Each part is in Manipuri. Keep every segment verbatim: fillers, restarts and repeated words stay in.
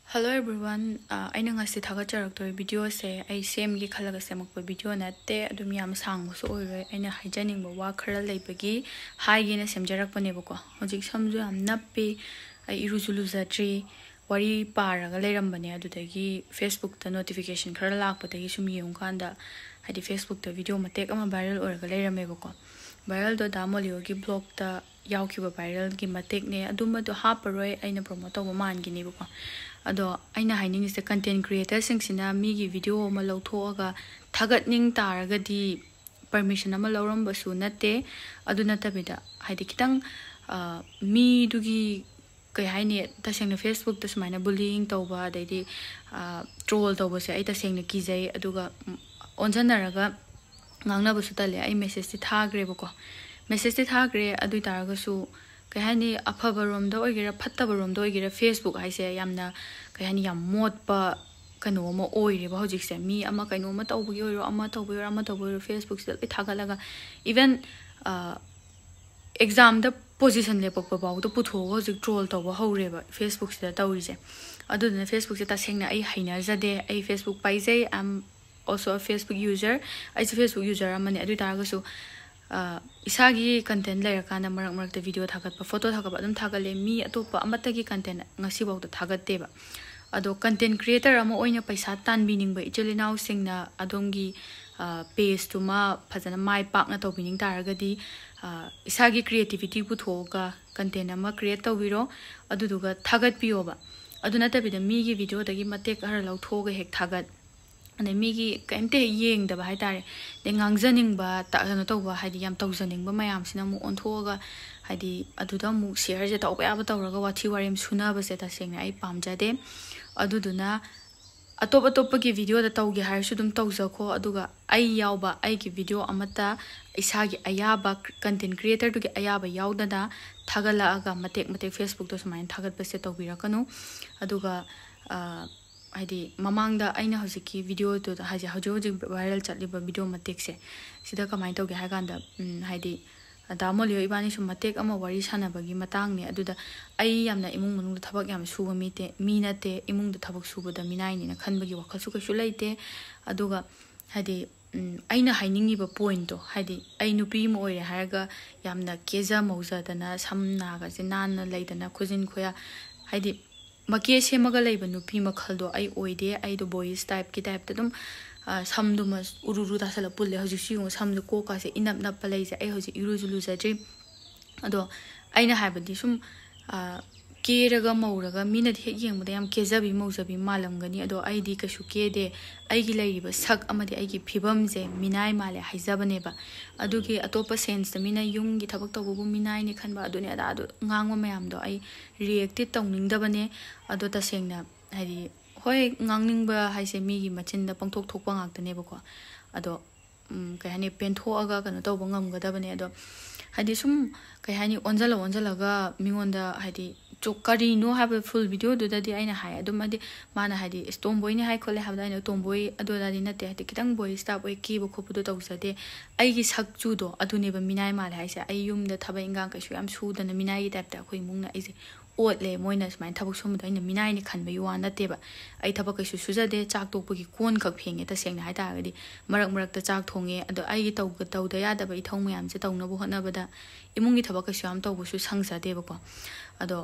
Hello everyone, uh, I know ngasi thaga charaktori video se I same gi khalaga semakpa video natte adum yam sang so oire aina haijaning ba wa khara leibagi hai gi na semjarak pane bako hojik samju am nappi ai iruzulu zatri wari paraga leiram bane adudagi Facebook ta notification khara lakpatagi sum yeng kanda hadi Facebook ta video matek ama viral oraga leirame bako viral do damolio gi blog ta yaukiba viral gi matek ne aduma do haparoi aina promote ba man gi ni bako ado aina haining is the content creators sing sina mi gi video ma lawthoga thagat ning taraga di permission ama lawram basu natte aduna tabida haidi kitang mi dugi kai haini tasengna Facebook ta sumaina bullying tawba daidi troll tawba se ai tasengna kijei aduga onjanaraga ngangna basu tale ai message ti thagre bako message ti thagre adu taraga su kahani afaba rom da oigira phattaba rom da oigira Facebook haise yamna kahani yam modpa kano ma oire ba hojik se mi ama kaino ma tawbugi oiro ama tawbugi oiro ama tawbugi oiro Facebook se thagalaga even uh exam da position lepakpa baw da putho hojik troll tawba hore ba Facebook se tawri se adu na Facebook se tasengna ai haina jade ai Facebook paijei am also a Facebook user ai Facebook user amani adu taraga su Uh, isagi content layer kana marak marak ta video thagat pa photo thagat adum thagale mi atopa amata gi content ngasi baw ta thagat te ba ado content creator ama oina paisa tan bining ba ichilinaw singna adongi uh, page to ma phajana mai pak na to bining taragadi uh, isagi creativity pu thoga content ama create to biro aduduga thagat piyo ba aduna tabida mi gi video dagi matek har law thoga hek thagat ane migi kaimte yeng da bai tare de ngangjaning ba ta no to ba hadi yam tawjaning ba mayam sina mu onthoga hadi aduda mu share je taw ba ba tawraga wathi warim suna ba se ta sengna ai pamjade aduduna atop atop gi video da tawge har su dum tawja kho aduga ai yawba ai gi video amata isagi ayaba content creator du gi ayaba yawda da thagala aga matek matek Facebook to sumain thagat ba se tawbira kanu aduga haidi mamangda aina hojiki video to haji hojo hoji viral chatliba video matek se sida kamai tawge ha ganda haidi damolio ibani su matek ama wari sanabagi matang ne aduda ai yamna imung manung da thabak yam suba mite minate imung da thabak suba da minai ni na khanbagi wakhal su ka su leite aduga haidi aina hainingi ba point to haidi ai nupi mo oire haraga yamna keza mauza dana samna ga se nan na leidana khujin khoya haidi make semaga leiba nupi makhaldo ai oide ai do boys type ki type tadum samduma ururu dasala pulle hojisi ngo samdu ko ka se inap nap palai se ai hoji iruzulu jari ado aina habadi sum keraga mauraga mina de yengmuda yam kejabi maujabi malamgani ado ai di kasu kede ai gi leiba sak amadi ai gi phibam je minai male haijabane ba adugi atopa sense mina yung gi thabak tawbu minai ni khanba adune ada adu ngangwa mayam do ai react tawning dabane ado ta sengna hari hoi ngangning ba haise mi gi machin da pangthok thokpa ngaktane ba ko ado kai hani pentho aga kana tawba ngamgadabane ado hadi sum kai hani onjala onjala ga mingonda hadi chokari no have a full video do that aina hai adum adi mana hadi tomboy ni hai khole have da ina tomboy ado da ni nate hadi kitang boy stop oi ki bo khopu do tawsade ai gi sakchu do adune ba minai mal hai sa ai yum da thaba ingang ka su am su da na minai gi type ta khoi mung na ai se ot le moina smain thabuk sum da ina minai ni khan ba yu an nate ba ai thaba ka su su jade chak tok gi kon khak phenge ta seng na hai ta gadi marak marak ta chak thonge ado ai gi taw ga taw da ya da ba i thong mayam je taw na bo hona ba da imung gi thaba ka su am taw bu su sang sa de ba ko ado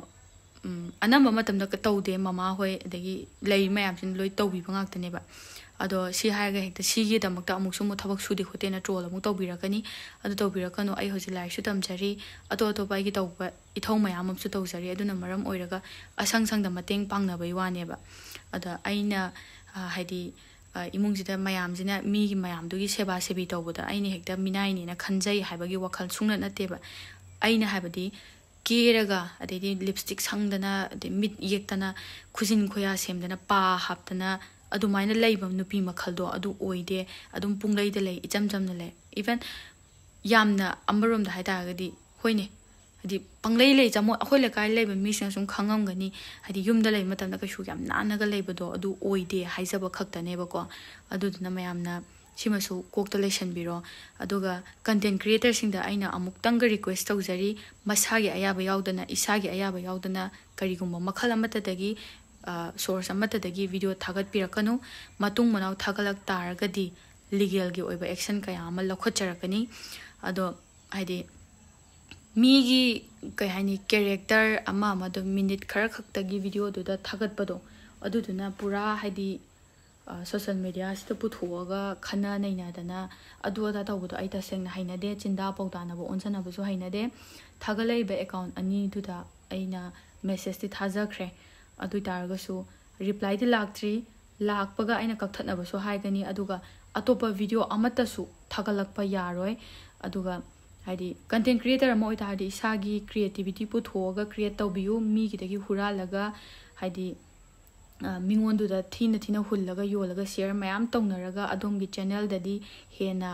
anamba matamda ka tawde mama hoi adagi lei mayam sin loi tawbi bangak tane ba ado si haiga hekta sigi damakta amuk sumu thabak sudi khote na troll amuk tawbirakani ado tawbirakanu ai hoji lai su tamjari ato ato bai gi tawba ithau mayam am su tawjari aduna maram oiraga asang sang da mateng pangna bai wane ba ada aina haidi imung jida mayam jina mi gi mayam dugi seba sebi tawboda aini hekta minai ni na khanjai haibagi wakhal sungna natte ba aina haibadi keraga adedi lipstick sangdana de mid yektana khujin khoya semdana pa haptana adumaina leibam nupi makhaldo adu oide adum punglai de lei ijam jamna le even yamna ambarom da haita gadi hoine hadi panglai lei jamo akhoi le kai leiba mi sing sum khangam gani hadi yumda lei matam da kashu yam nanaga leibado adu oide haijaba khaktane ba ko adu duna mayamna simasu kokta lesson biro aduga content creator singda aina amuk tanga request tawjari masagi ayaba yaudana isagi ayaba yaudana karigumba makhala mata dagi source amatadagi video thagat pirakanu matung manau thagalak taragadi legal gi oiba action kaya ama lokhocharakani ado haidi migi kai hani character ama ama do minute khara khaktagi video do da thagat pado adu duna pura haidi social media sita puthoga khana naina dana adu ada tawdo ai tasengna hainade chinda pawdana bo onsana bu so hainade thagalai ba account ani duda aina message ti thajakhre adu targa su reply di laktri lakpaga aina kakthatna ba so haigani aduga atopa video amata su thagalakpa yaroi aduga haidi content creator amo itadi isagi creativity puthoga create tawbiu mi gidagi huralaga haidi mingondu da thina thina hullaga yolaga share mayam tawnaraga adomgi channel dadi hena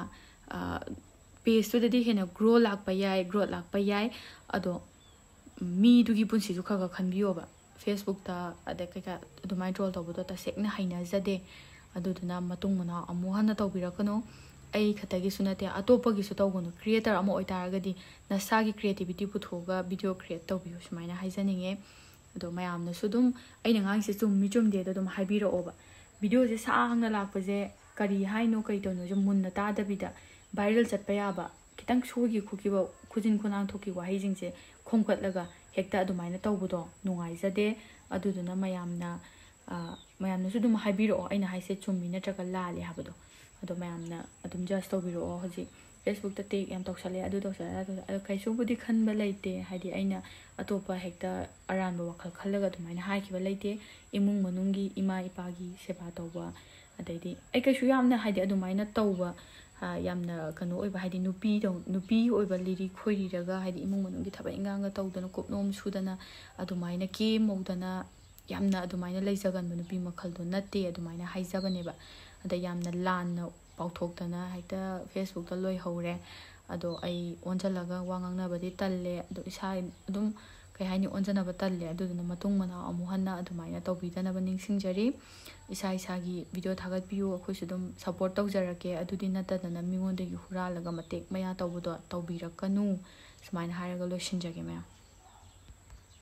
page to dadi hena grow lakpa yai growth lakpa yai ado mi dugi punsi ju khaga khanbiyoba Facebook ta ade kaka adumai troll tawbodo ta sekna haina jade aduduna matung mana amu hana tawbirakano ai khatagi sunate atopagi su tawgono creator amo oitaragadi nasagi creativity puthoga video create tawbiyo sumaina haijaninge ado mayamna sudum aina ngang se chum mi chum de dum haibiro oba video je saangna lakpaje kari haino kai tono je munna ta dabida viral chatpa yaba kitang sugi khukiba khujin khunang thoki wa haijing je khomkatlaga hekta adumaina tawbudo nungai jade aduduna mayamna mayamna sudum haibiro aina haise chummi natraga lale habado ado mayamna adum just tawbiro hoji Facebook ta take yam toksale adu toksale adu kaisu budi khanba leite haidi aina atopa hekta aranba wakhal khallaga dumaina haikiba leite imung manungi ima ipagi seba tawba adaidi ai kaisu yamna haidi adumaina tawba yamna kanu oiba haidi nupi taw nupi oiba liri khoiri raga haidi imung manungi thaba inganga tawdana kopnom sudana adumaina ke modana yamna adumaina leijagan nupi makhal do natte adumaina haijabaneba ada yamna lanna pauthokdana hekta Facebook ta loi hore ado ai onjalaga wangang badi talle ado isa adum kai haini onjana ba talle aduduna matung mana amu hanna adumaina tawbidana ba ningsingjari isa isa gi video thagat biyo akhoi sudum support tawjarake adudi natadana mingonde gi huralaga matek maya tawbudo tawbirakanu sumaina haraga loishinjage maya